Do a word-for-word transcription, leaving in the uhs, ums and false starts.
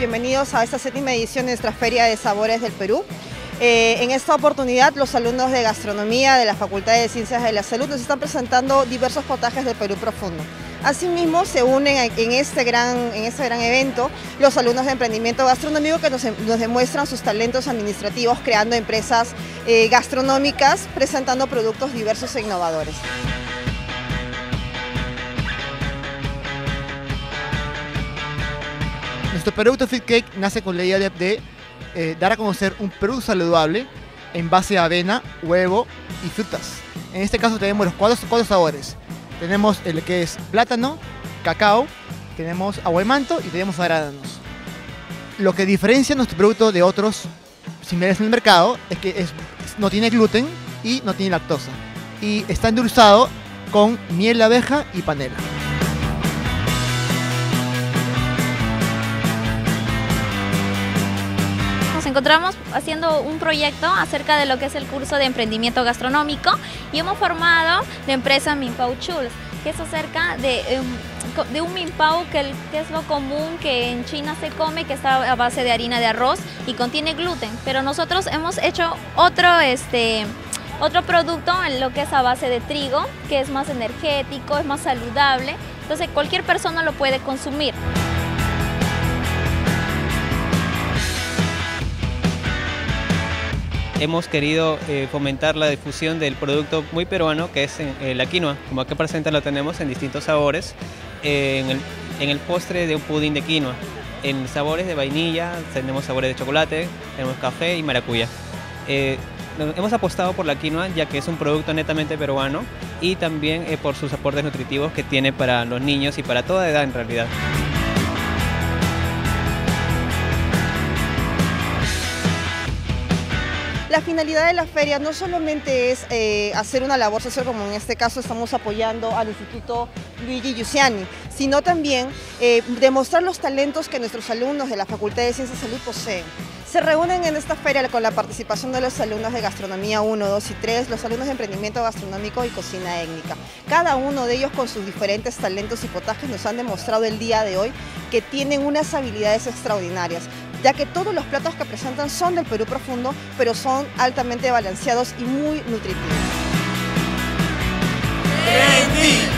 bienvenidos a esta séptima edición de nuestra Feria de Sabores del Perú. Eh, en esta oportunidad los alumnos de Gastronomía de la Facultad de Ciencias de la Salud nos están presentando diversos potajes del Perú profundo. Asimismo se unen en este gran, en este gran evento los alumnos de Emprendimiento Gastronómico que nos, nos demuestran sus talentos administrativos creando empresas eh, gastronómicas, presentando productos diversos e innovadores. Nuestro producto Fit Cake nace con la idea de, de eh, dar a conocer un producto saludable en base a avena, huevo y frutas. En este caso tenemos los cuatro, cuatro sabores. Tenemos el que es plátano, cacao, tenemos agua de manto y tenemos arándanos. Lo que diferencia nuestro producto de otros similares en el mercado es que es, no tiene gluten y no tiene lactosa. Y está endulzado con miel de abeja y panela. Nos encontramos haciendo un proyecto acerca de lo que es el curso de emprendimiento gastronómico y hemos formado la empresa Minpao Chuls, que es acerca de, de un Minpao que, el, que es lo común que en China se come, que está a base de harina de arroz y contiene gluten, pero nosotros hemos hecho otro, este, otro producto en lo que es a base de trigo, que es más energético, es más saludable, entonces cualquier persona lo puede consumir. Hemos querido eh, fomentar la difusión del producto muy peruano que es eh, la quinoa. Como aquí presente lo tenemos en distintos sabores, eh, en, el, en el postre de un pudín de quinoa. En sabores de vainilla tenemos sabores de chocolate, tenemos café y maracuyá. Eh, hemos apostado por la quinoa ya que es un producto netamente peruano y también eh, por sus aportes nutritivos que tiene para los niños y para toda edad en realidad. La finalidad de la feria no solamente es eh, hacer una labor social, como en este caso estamos apoyando al Instituto Luigi Giussiani, sino también eh, demostrar los talentos que nuestros alumnos de la Facultad de Ciencias de Salud poseen. Se reúnen en esta feria con la participación de los alumnos de Gastronomía uno, dos y tres, los alumnos de Emprendimiento Gastronómico y Cocina Étnica. Cada uno de ellos con sus diferentes talentos y potajes nos han demostrado el día de hoy que tienen unas habilidades extraordinarias, ya que todos los platos que presentan son del Perú profundo, pero son altamente balanceados y muy nutritivos.